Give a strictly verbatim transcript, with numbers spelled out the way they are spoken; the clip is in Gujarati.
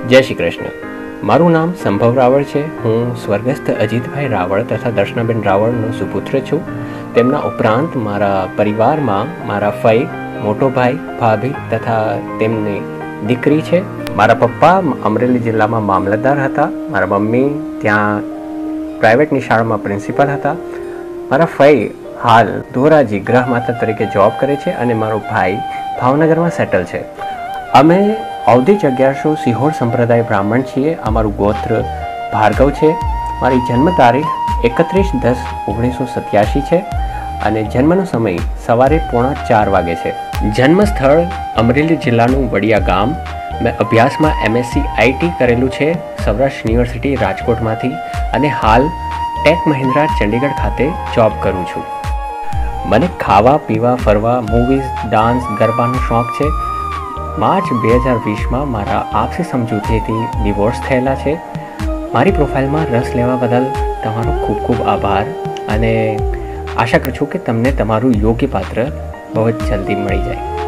જય શ્રી કૃષ્ણ. મારું નામ સંભવ રાવળ છે. હું સ્વર્ગસ્થ અજીતભાઈ રાવળ તથા દર્શનાબેન રાવળનો સુપુત્ર છું. તેમના ઉપરાંત મારા પરિવારમાં મારા ફઈ, મોટો ભાઈ, ભાભી તથા તેમની દીકરી છે. મારા પપ્પા અમરેલી જિલ્લામાં મામલતદાર હતા. મારા મમ્મી ત્યાં પ્રાઇવેટની શાળામાં પ્રિન્સિપલ હતા. મારા ફઈ હાલ ધોરાજી ગૃહમાતા તરીકે જોબ કરે છે અને મારો ભાઈ ભાવનગરમાં સેટલ છે. અમે અવધિજ અગિયારસો સિહોર સંપ્રદાય બ્રાહ્મણ છીએ. અમારું ગોત્ર ભાર્ગવ છે. મારી જન્મ તારીખ એકત્રીસ દસ ઓગણીસો સત્યાસી છે અને જન્મનો સમય સવારે પોણા ચાર વાગે છે. જન્મ સ્થળ અમરેલી જિલ્લાનું વડિયા ગામ. મેં અભ્યાસમાં એમએસસી આઈટી કરેલું છે સૌરાષ્ટ્ર યુનિવર્સિટી રાજકોટમાંથી અને હાલ ટેક મહિન્દ્રા ચંડીગઢ ખાતે જોબ કરું છું. મને ખાવા પીવા ફરવા મૂવીઝ ડાન્સ ગરબાનો શોખ છે. માર્ચ બે હજાર વીસમાં મારા આપસી સમજૂતીથી ડિવોર્સ થયેલા છે. મારી પ્રોફાઇલમાં રસ લેવા બદલ તમારો ખૂબ ખૂબ આભાર અને આશા કરું છું કે તમને તમારું યોગ્ય પાત્ર બહુ જ જલ્દી મળી જાય.